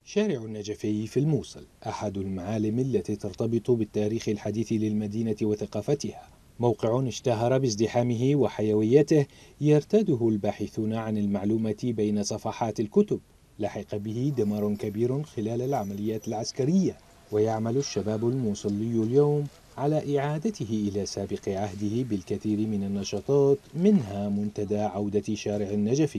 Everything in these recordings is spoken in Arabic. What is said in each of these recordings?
شارع النجفي في الموصل أحد المعالم التي ترتبط بالتاريخ الحديث للمدينة وثقافتها، موقع اشتهر بازدحامه وحيويته يرتاده الباحثون عن المعلومة بين صفحات الكتب. لحق به دمار كبير خلال العمليات العسكرية، ويعمل الشباب الموصلي اليوم على إعادته إلى سابق عهده بالكثير من النشاطات، منها منتدى عودة شارع النجفي.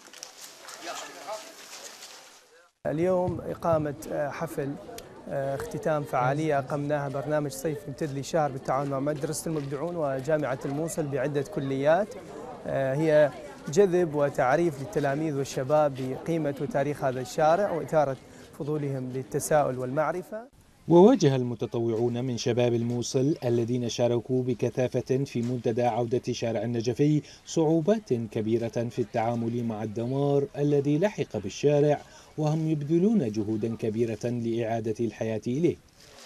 اليوم إقامة حفل اختتام فعالية أقمناها برنامج صيف يمتد لشهر بالتعاون مع مدرسة المبدعون وجامعة الموصل بعدة كليات، هي جذب وتعريف للتلاميذ والشباب بقيمة وتاريخ هذا الشارع وإثارة فضولهم للتساؤل والمعرفة. وواجه المتطوعون من شباب الموصل الذين شاركوا بكثافة في منتدى عودة شارع النجفي صعوبات كبيرة في التعامل مع الدمار الذي لحق بالشارع، وهم يبذلون جهودا كبيرة لإعادة الحياة إليه.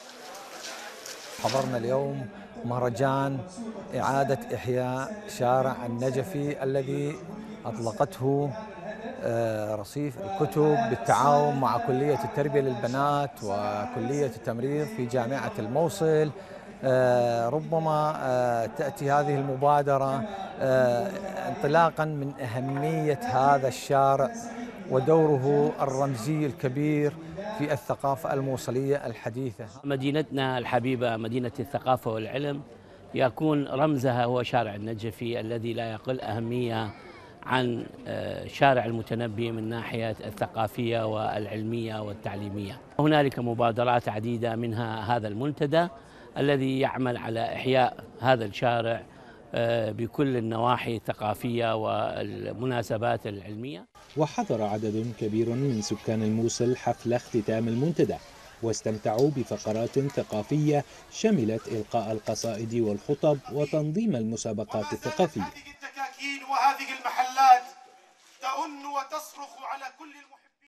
حضرنا اليوم مهرجان إعادة إحياء شارع النجفي الذي أطلقته رصيف الكتب بالتعاون مع كلية التربية للبنات وكلية التمريض في جامعة الموصل. ربما تأتي هذه المبادرة انطلاقا من أهمية هذا الشارع ودوره الرمزي الكبير في الثقافة الموصلية الحديثة. مدينتنا الحبيبة مدينة الثقافة والعلم يكون رمزها هو شارع النجفي الذي لا يقل أهمية عن شارع المتنبي من ناحية الثقافية والعلمية والتعليمية. هنالك مبادرات عديدة منها هذا المنتدى الذي يعمل على إحياء هذا الشارع بكل النواحي الثقافية والمناسبات العلمية. وحضر عدد كبير من سكان الموصل حفل اختتام المنتدى، واستمتعوا بفقرات ثقافية شملت إلقاء القصائد والخطب وتنظيم المسابقات الثقافية. هذه الدكاكين وهذه المحلات تؤن وتصرخ على كل المحب.